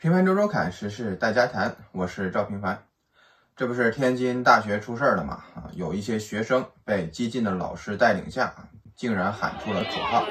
平凡周周侃时事大家谈，我是赵平凡。这不是天津大学出事了吗？有一些学生被激进的老师带领下，竟然喊出了口号。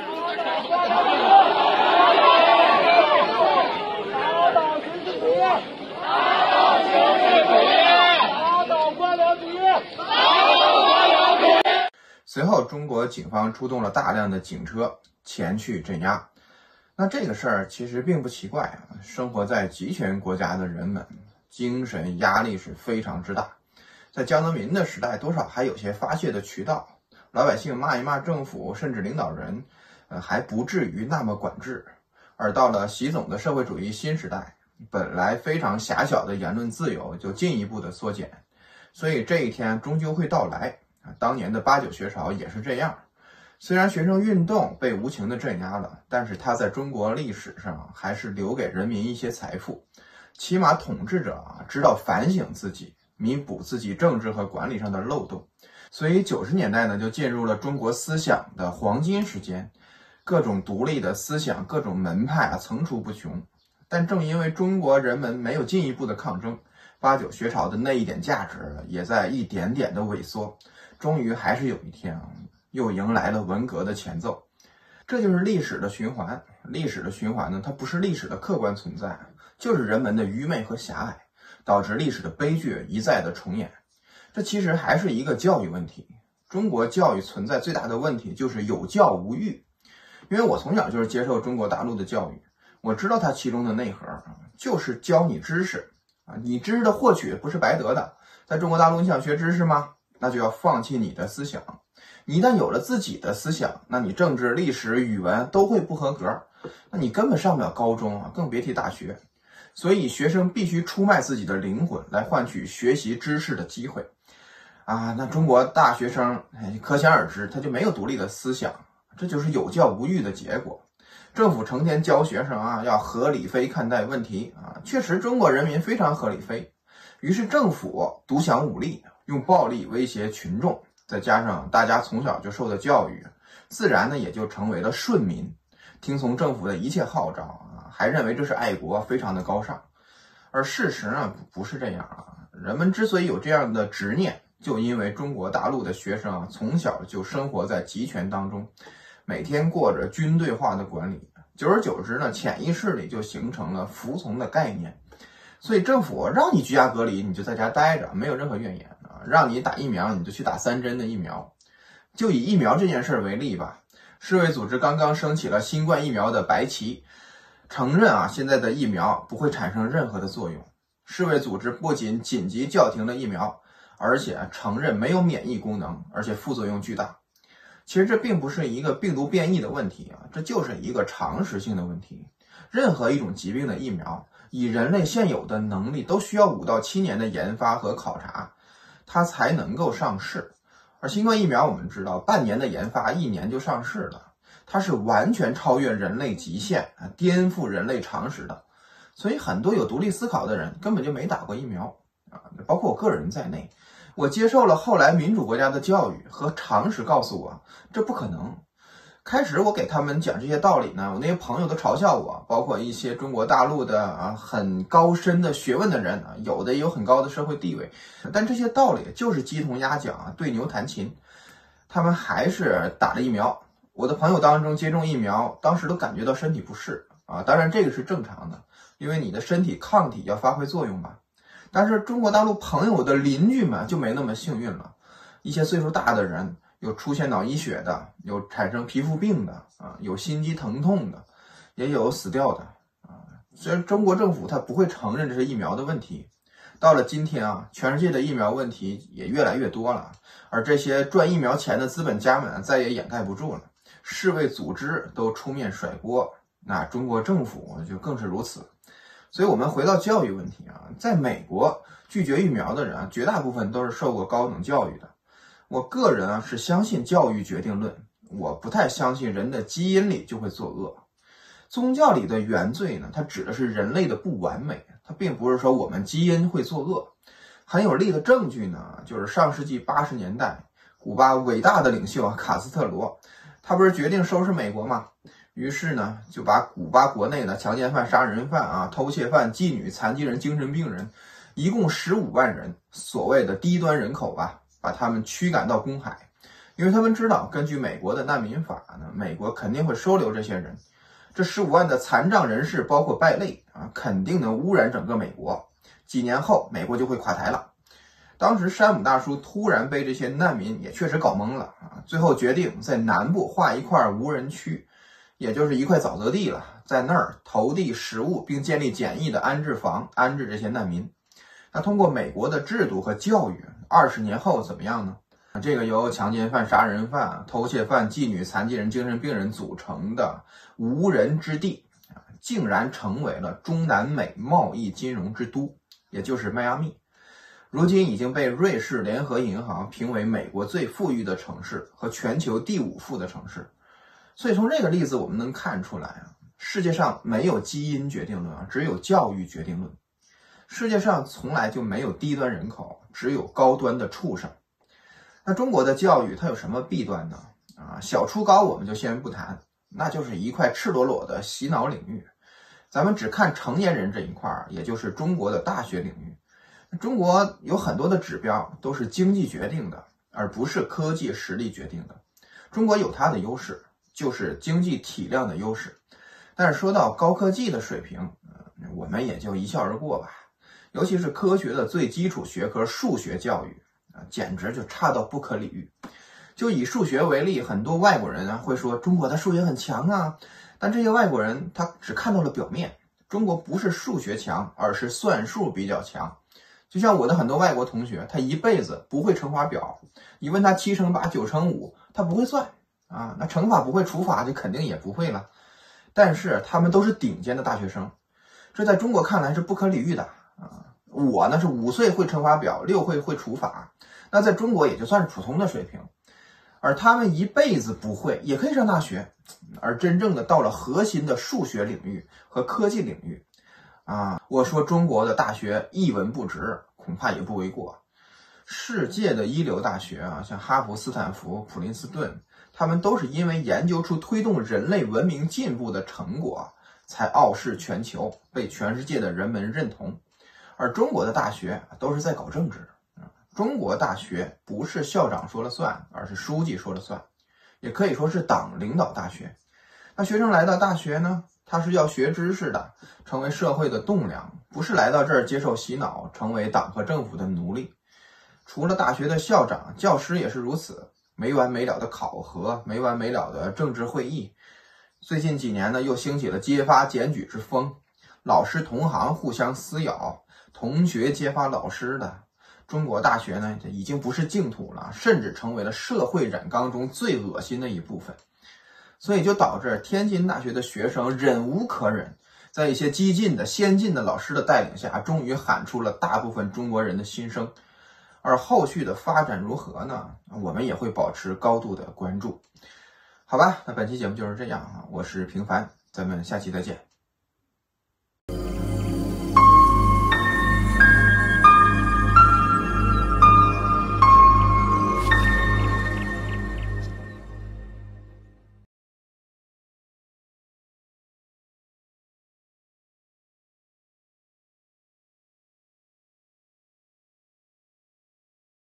随后，中国警方出动了大量的警车前去镇压。那这个事儿其实并不奇怪啊，生活在集权国家的人们，精神压力是非常之大。在江泽民的时代，多少还有些发泄的渠道，老百姓骂一骂政府，甚至领导人，还不至于那么管制。而到了习总的社会主义新时代，本来非常狭小的言论自由就进一步的缩减，所以这一天终究会到来。当年的8·9学潮也是这样，虽然学生运动被无情的镇压了，但是它在中国历史上还是留给人民一些财富，起码统治者知道反省自己，弥补自己政治和管理上的漏洞。所以90年代呢，就进入了中国思想的黄金时间，各种独立的思想，各种门派层出不穷。但正因为中国人们没有进一步的抗争，8·9学潮的那一点价值也在一点点的萎缩，终于还是有一天又迎来了文革的前奏。这就是历史的循环。历史的循环呢，它不是历史的客观存在，就是人们的愚昧和狭隘，导致历史的悲剧一再的重演。这其实还是一个教育问题。中国教育存在最大的问题就是有教无育。因为我从小就是接受中国大陆的教育，我知道它其中的内核就是教你知识你知识的获取不是白得的。在中国大陆，你想学知识吗？那就要放弃你的思想。你一旦有了自己的思想，那你政治、历史、语文都会不合格，那你根本上不了高中更别提大学。所以学生必须出卖自己的灵魂来换取学习知识的机会那中国大学生可想而知，他就没有独立的思想，这就是有教无育的结果。政府成天教学生要合理非看待问题确实中国人民非常合理非，于是政府独享武力，用暴力威胁群众，再加上大家从小就受的教育，自然呢也就成为了顺民，听从政府的一切号召还认为这是爱国，非常的高尚。而事实呢不是这样人们之所以有这样的执念，就因为中国大陆的学生从小就生活在集权当中，每天过着军队化的管理，久而久之呢，潜意识里就形成了服从的概念。所以政府让你居家隔离，你就在家待着，没有任何怨言让你打疫苗，你就去打3针的疫苗。就以疫苗这件事为例吧，世卫组织刚刚升起了新冠疫苗的白旗，承认现在的疫苗不会产生任何的作用。世卫组织不仅紧急叫停了疫苗，而且承认没有免疫功能，而且副作用巨大。其实这并不是一个病毒变异的问题这就是一个常识性的问题。任何一种疾病的疫苗，以人类现有的能力都需要5到7年的研发和考察，它才能够上市。而新冠疫苗我们知道，半年的研发，1年就上市了，它是完全超越人类极限颠覆人类常识的。所以很多有独立思考的人根本就没打过疫苗包括我个人在内。我接受了后来民主国家的教育，和常识告诉我这不可能。开始我给他们讲这些道理呢，我那些朋友都嘲笑我，包括一些中国大陆的很高深的学问的人有的也有很高的社会地位，但这些道理就是鸡同鸭讲对牛弹琴，他们还是打了疫苗。我的朋友当中接种疫苗，当时都感觉到身体不适当然这个是正常的，因为你的身体抗体要发挥作用嘛。但是中国大陆朋友的邻居们就没那么幸运了，一些岁数大的人，有出现脑溢血的，有产生皮肤病的有心肌疼痛的，也有死掉的所以中国政府它不会承认这是疫苗的问题。到了今天全世界的疫苗问题也越来越多了，而这些赚疫苗钱的资本家们再也掩盖不住了，世卫组织都出面甩锅，那中国政府就更是如此。所以我们回到教育问题在美国拒绝疫苗的人绝大部分都是受过高等教育的。我个人是相信教育决定论，我不太相信人的基因里就会作恶。宗教里的原罪呢，它指的是人类的不完美，它并不是说我们基因会作恶。很有力的证据呢，就是上世纪80年代，古巴伟大的领袖卡斯特罗，他不是决定收拾美国吗？ 于是呢，就把古巴国内的强奸犯、杀人犯偷窃犯、妓女、残疾人、精神病人，一共15万人，所谓的低端人口吧，把他们驱赶到公海，因为他们知道，根据美国的难民法呢，美国肯定会收留这些人。这15万的残障人士，包括败类肯定能污染整个美国。几年后，美国就会垮台了。当时山姆大叔突然被这些难民也确实搞懵了最后决定在南部划一块无人区，也就是一块沼泽地了，在那儿投递食物，并建立简易的安置房，安置这些难民。那通过美国的制度和教育，20年后怎么样呢？这个由强奸犯、杀人犯、偷窃犯、妓女、残疾人、精神病人组成的无人之地，竟然成为了中南美贸易金融之都，也就是迈阿密。如今已经被瑞士联合银行评为美国最富裕的城市和全球第5富的城市。所以从这个例子我们能看出来世界上没有基因决定论只有教育决定论。世界上从来就没有低端人口，只有高端的畜生。那中国的教育它有什么弊端呢？小初高我们就先不谈，那就是一块赤裸裸的洗脑领域。咱们只看成年人这一块，也就是中国的大学领域。中国有很多的指标都是经济决定的，而不是科技实力决定的。中国有它的优势，就是经济体量的优势。但是说到高科技的水平，我们也就一笑而过吧。尤其是科学的最基础学科数学教育简直就差到不可理喻。就以数学为例，很多外国人会说中国的数学很强但这些外国人他只看到了表面。中国不是数学强，而是算术比较强。就像我的很多外国同学，他一辈子不会乘法表，你问他7乘8、9乘5，他不会算那乘法不会，除法就肯定也不会了。但是他们都是顶尖的大学生，这在中国看来是不可理喻的我呢是5岁会乘法表，6岁会除法，那在中国也就算是普通的水平。而他们一辈子不会也可以上大学，而真正的到了核心的数学领域和科技领域我说中国的大学一文不值，恐怕也不为过。世界的一流大学像哈佛、斯坦福、普林斯顿，他们都是因为研究出推动人类文明进步的成果，才傲视全球，被全世界的人们认同。而中国的大学都是在搞政治。中国大学不是校长说了算，而是书记说了算，也可以说是党领导大学。那学生来到大学呢，他是要学知识的，成为社会的栋梁，不是来到这儿接受洗脑，成为党和政府的奴隶。除了大学的校长，教师也是如此，没完没了的考核，没完没了的政治会议。最近几年呢，又兴起了揭发检举之风，老师同行互相撕咬，同学揭发老师的。中国大学呢，已经不是净土了，甚至成为了社会染缸中最恶心的一部分。所以就导致天津大学的学生忍无可忍，在一些激进的先进的老师的带领下，终于喊出了大部分中国人的心声。而后续的发展如何呢？我们也会保持高度的关注。好吧，那本期节目就是这样我是平凡，咱们下期再见。